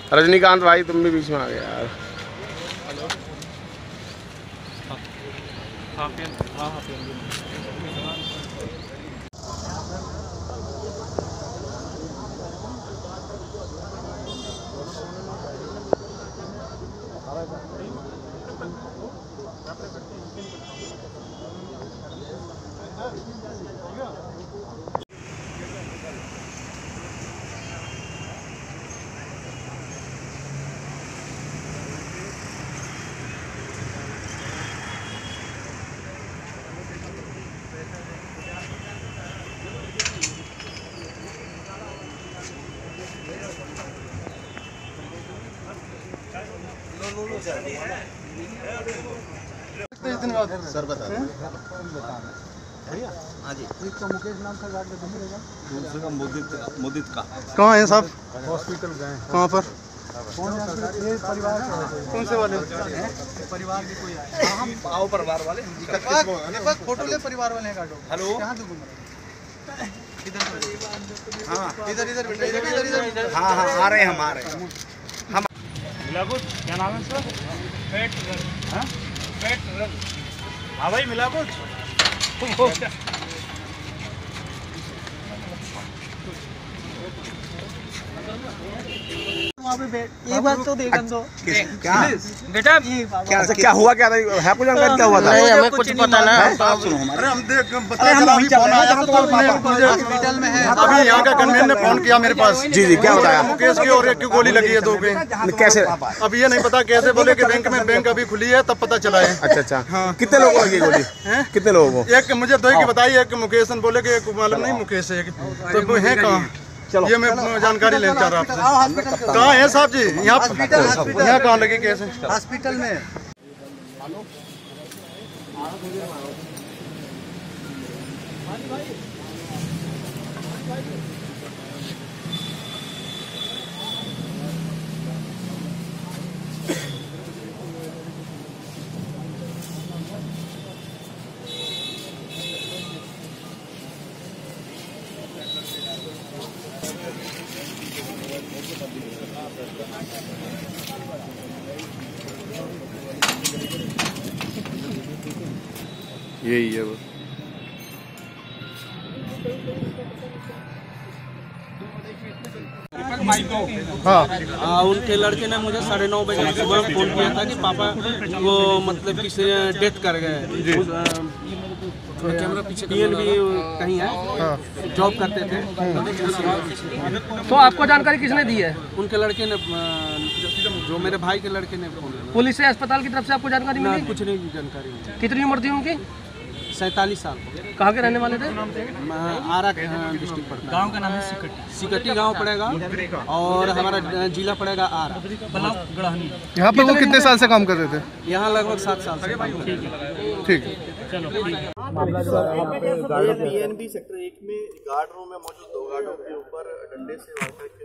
रजनीकांत भाई तुम भी बीच में आ गए यार। सर बता भैया। हाँ जी, एक तो मुकेश नाम का गार्ड दिखेगा, दूसरे का मुदित का। कहाँ है साहब? हॉस्पिटल गए। कहाँ पर? कौन ये परिवार कौन से वाले परिवार की कोई आए? हाँ, हम आओ परिवार वाले। फोटो ले परिवार वाले काटो। हेलो, कहाँ से घूम रहे? हाँ इधर इधर इधर। हाँ हाँ आ रहे हैं, हम आ रहे हैं। हम मिला कुछ? क्या नाम है सर? पेट रन। हाँ पेट रन। हाँ भाई मिला कुछ? एक बात तो देखन दो। क्या बेटा क्या हुआ, क्या है कुछ जानकारी, क्या हुआ था? नहीं हमें कुछ पता ना। अरे हम देख हॉस्पिटल में है। अभी यहाँ का गनमैन ने फोन किया मेरे पास। जी जी, क्या बताया? मुकेश की और एक की गोली लगी है, 2 की। कैसे? अब ये नहीं पता कैसे, बोले कि बैंक अभी खुली है, तब पता चला है। अच्छा अच्छा, हाँ। कितने लोगों को लगी गोली? कितने लोगों को? एक मुझे 2 की बताई, एक मुकेश बोले कि एक मालूम नहीं मुकेश है, तो वो है कहाँ? ये मैं जानकारी लेना चाह रहा आपसे। कहाँ है साहब जी? यहाँ कहाँ लगी कैसे? हॉस्पिटल में। यही है वो। हाँ, उनके लड़के ने मुझे 9:30 बजे सुबह फोन किया था कि पापा वो मतलब किसी डेथ कर गए। कैमरा पीछे PNB कहीं है, जॉब करते थे। तो आपको जानकारी किसने दी है? उनके लड़के ने, जो मेरे भाई के लड़के ने फोन किया। पुलिस से अस्पताल की तरफ से आपको जानकारी मिली? कुछ नहीं जानकारी मिली। कितनी उम्र थी उनकी? 47 साल। कहाँ के रहने वाले थे? आरा डिस्ट्रिक्ट पड़ता है। गांव का नाम है सिकटी गांव पड़ेगा और हमारा जिला पड़ेगा आरा। यहाँ पे वो कितने साल से काम कर रहे थे? यहाँ लगभग 7 साल से। ठीक है। PNB सेक्टर 1 में गार्ड रूम में मौजूद 2 गार्डों के ऊपर डंडे से वार करके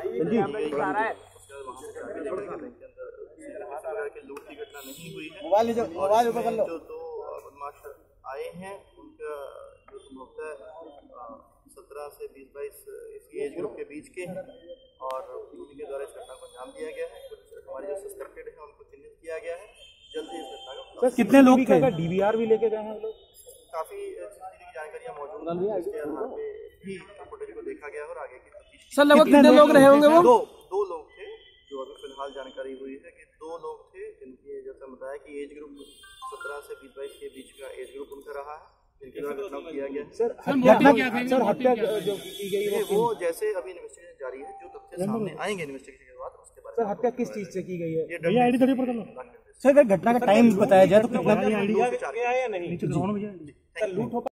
लूट की घटना नहीं हुई है। जो 2 बदमाश आए हैं, उनका जो संभवतः 17 से 20-22 इस एज ग्रुप के बीच के हैं और उनके द्वारा इस घटना को अंजाम दिया गया है। कुछ हमारे जो सस्पेक्टेड हैं उनको चिन्हित किया गया है। जल्द ही इस घटना का कितने लोग थे? DVR भी लेके गए हैं लोग? काफी जानकारियां मौजूद हैं, इसके आधार पे भी फुटेज को देखा गया और आगे की तफ्तीश। सर लगभग कितने लोग रहे होंगे वो? दो लोग थे, जो अभी फिलहाल जानकारी हुई है कि 2 लोग थे, जिनकी जैसा बताया कि एज ग्रुप 17 से 20-22 के बीच का एज ग्रुप उनका रहा है, जिनके द्वारा घटना किया गया। सर हत्या जो की गई वो जैसे अभी इन्वेस्टिगेशन जारी है, जो तथ्य सामने आएंगे इन्वेस्टिगेशन के बाद उसके बारे में। सर हत्या किस चीज से की गई है? ये आईडी पर कर लो सर, अगर घटना का टाइम बताया जाए तो कितना? आया नहीं। लूट